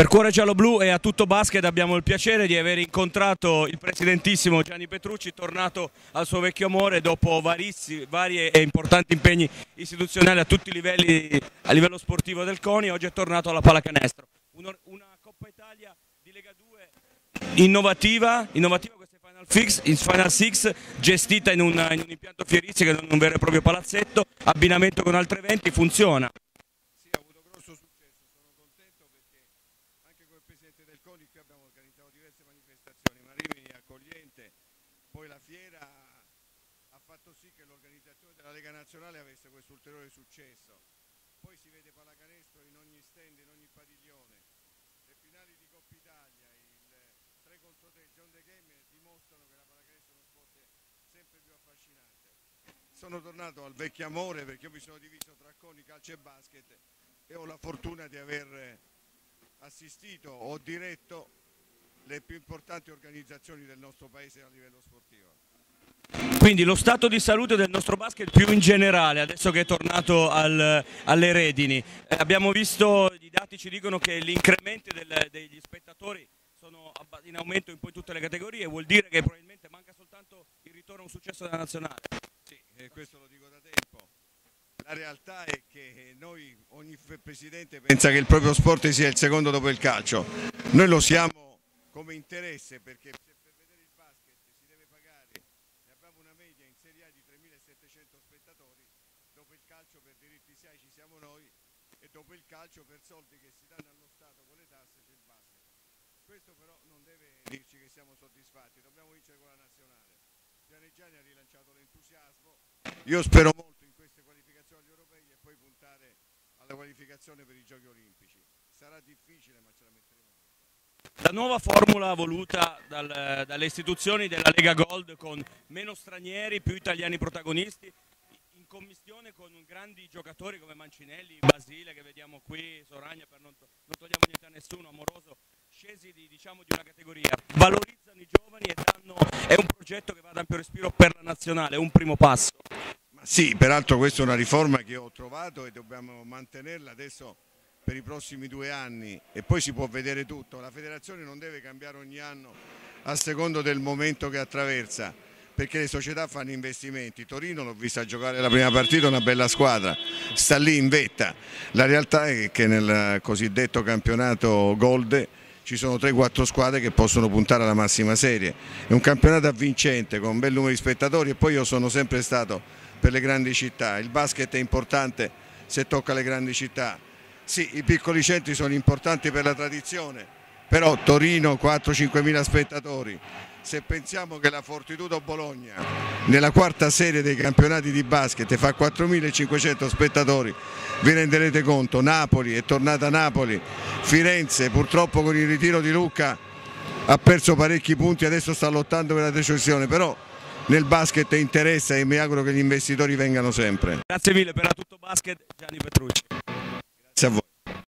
Per Cuore Giallo-Blu e a Tutto Basket abbiamo il piacere di aver incontrato il presidentissimo Gianni Petrucci, tornato al suo vecchio amore dopo vari e importanti impegni istituzionali a tutti i livelli, a livello sportivo del CONI. Oggi è tornato alla pallacanestro. Una Coppa Italia di Lega 2 innovativa questa è Final Six, gestita in un impianto fieristico, in un vero e proprio palazzetto, abbinamento con altri eventi, funziona. Del CONI qui abbiamo organizzato diverse manifestazioni, Rimini accogliente, poi la fiera ha fatto sì che l'organizzazione della Lega Nazionale avesse questo ulteriore successo. Poi si vede pallacanestro in ogni stand, in ogni padiglione. Le finali di Coppa Italia, il 3 contro 3, il John the Game dimostrano che la pallacanestro è uno sport sempre più affascinante. Sono tornato al vecchio amore perché io mi sono diviso tra CONI, calcio e basket e ho la fortuna di aver assistito o diretto le più importanti organizzazioni del nostro paese a livello sportivo. Quindi lo stato di salute del nostro basket più in generale, adesso che è tornato alle redini. Abbiamo visto, i dati ci dicono che gli incrementi degli spettatori sono in aumento in poi tutte le categorie, vuol dire che probabilmente manca soltanto il ritorno a un successo della nazionale. Sì, questo lo dico da tempo. La realtà è che ogni presidente pensa che il proprio sport sia il secondo dopo il calcio. Noi lo siamo come interesse perché se per vedere il basket si deve pagare, ne abbiamo una media in Serie A di 3.700 spettatori, dopo il calcio per diritti SIAE ci siamo noi e dopo il calcio per soldi che si danno allo Stato con le tasse c'è il basket. Questo però non deve dirci che siamo soddisfatti, dobbiamo vincere con la nazionale. Pianeggiani ha rilanciato l'entusiasmo, io spero molto agli europei e poi puntare alla qualificazione per i giochi olimpici. Sarà difficile ma ce la metteremo. La nuova formula voluta dalle istituzioni della Lega Gold, con meno stranieri, più italiani protagonisti, in commistione con grandi giocatori come Mancinelli, Basile che vediamo qui, Soragna, non togliamo niente a nessuno, Amoroso, scesi di una categoria, valorizzano i giovani e è un progetto che va ad ampio respiro per la nazionale, è un primo passo. Sì, peraltro questa è una riforma che ho trovato e dobbiamo mantenerla adesso per i prossimi 2 anni e poi si può vedere tutto. La federazione non deve cambiare ogni anno a secondo del momento che attraversa, perché le società fanno investimenti. Torino l'ho vista giocare la prima partita, una bella squadra, sta lì in vetta. La realtà è che nel cosiddetto campionato Gold ci sono 3-4 squadre che possono puntare alla massima serie. È un campionato avvincente con un bel numero di spettatori e poi io sono sempre stato per le grandi città. Il basket è importante se tocca le grandi città. Sì, i piccoli centri sono importanti per la tradizione, però Torino 4-5 mila spettatori. Se pensiamo che la Fortitudo Bologna nella quarta serie dei campionati di basket fa 4.500 spettatori, vi renderete conto. Napoli è tornata Napoli, Firenze purtroppo con il ritiro di Lucca ha perso parecchi punti, adesso sta lottando per la retrocessione, però nel basket interessa e mi auguro che gli investitori vengano sempre. Grazie mille per la Tutto Basket, Gianni Petrucci.